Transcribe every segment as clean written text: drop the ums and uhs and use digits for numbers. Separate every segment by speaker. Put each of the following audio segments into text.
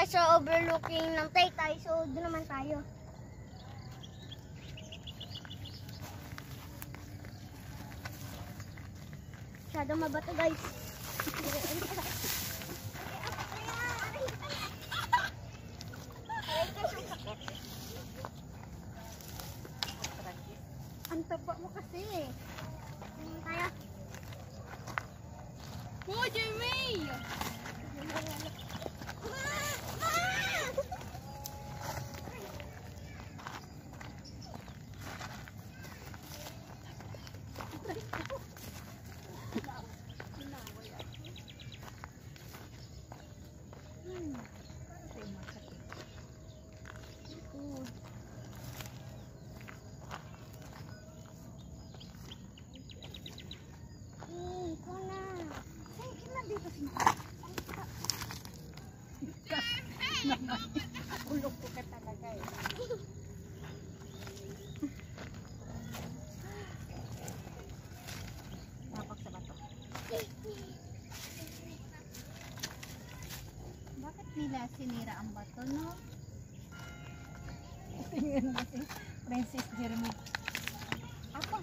Speaker 1: guys sa overlooking ng Taytay. So doon naman tayo. Masyadong mabato guys. Ang taba mo kasi. Tayo.
Speaker 2: Oh, Jimmy!
Speaker 1: Ulog ko ka talaga eh. Tapak sa bato.
Speaker 2: Bakit nila sinira ang bato, no?
Speaker 1: Tingnan mo si Princess Jeremy.
Speaker 2: Ako.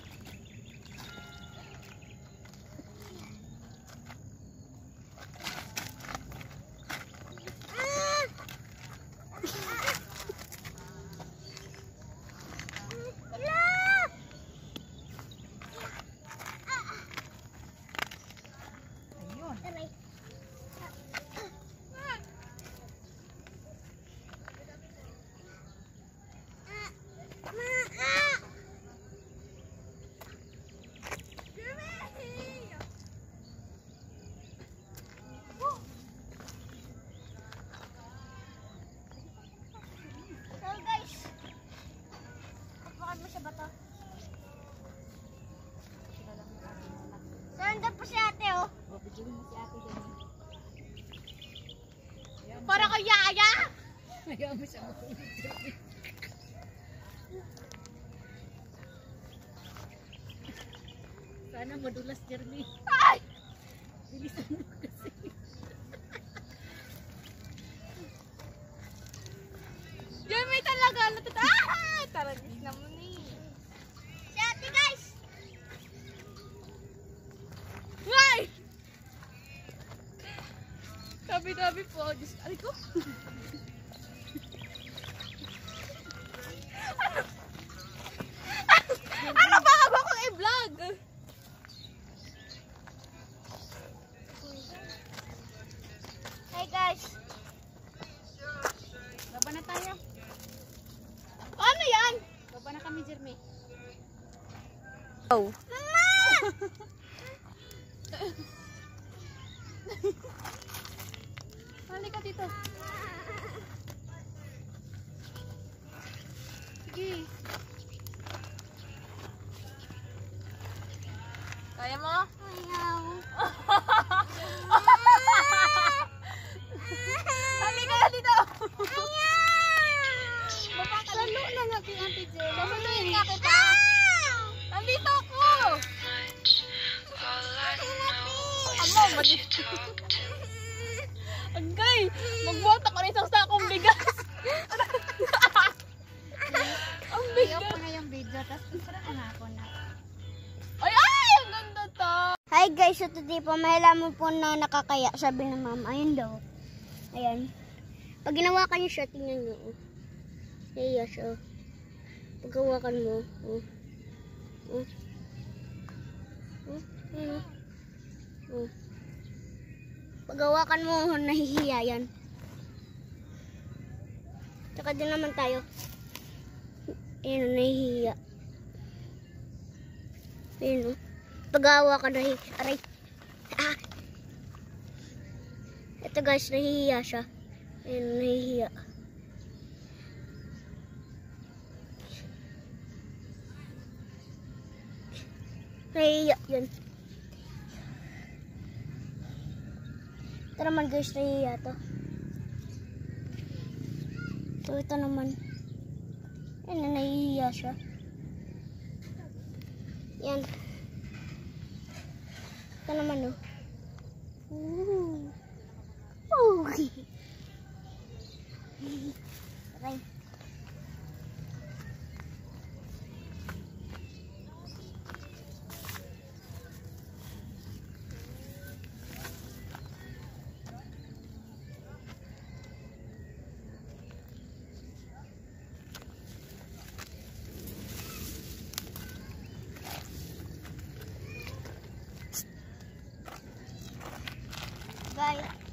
Speaker 1: Nandun po si ate oh.
Speaker 2: Para kay Yaya!
Speaker 1: Ayaw mo siya makulit. Sana madulas Jeremy.
Speaker 2: Ay!
Speaker 1: Bilisan mo kasi.
Speaker 2: Jimmy talaga! Ah! Taragis naman eh.
Speaker 1: Si ate guys!
Speaker 2: Ay! Tabi-tabi po. Diyos, aray ko. Ano ba ako kong i-vlog?
Speaker 1: Hey guys!
Speaker 2: Baba na tayo. Ano yan? Baba na kami, Jeremy.
Speaker 1: Oh.
Speaker 2: Halika dito. Sige. Kaya mo?
Speaker 1: Ayaw.
Speaker 2: Halika na dito.
Speaker 1: Baba ka lalo na natin ate Jen.
Speaker 2: Sasaluhin nga kita. Nandito ako. Ano, madito. Agay, magbuhat ako na isang sakong bigas. Ang
Speaker 1: Ayaw
Speaker 2: bigas.
Speaker 1: ko na yung video. Tapos para ka na ako na.
Speaker 2: Ay, ay, ang ganda to.
Speaker 1: Hi guys, so today po may lamang po na nakakaya. Sabi ng mama, ayun daw. Ayan. Pag ginawakan niyo siya, tingnan niyo. Oh. Naiya siya. Pag gawakan mo. Oh. Oh. Oh. Ayan, oh. Oh. Pag gawakan mo, nahihiya yan. Tsaka din naman tayo. Ayan, nahihiya. Ayan, oh. Pag-awa ka nahihiya. Aray. Ah. Ito guys, nahihiya siya. Ayan, nahihiya. Nahihiya yun. Ito naman guys, nahihiya to. So ito naman. Ayan, nahihiya siya. Yan. Ito naman oh. Ooh. Oh. Bye-bye.